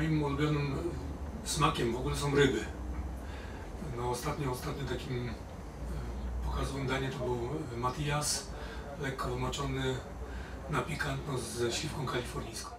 Moim ulubionym smakiem w ogóle są ryby. No, ostatnio takim pokazowym daniem to był matijas, lekko wymoczony na pikantno ze śliwką kalifornijską.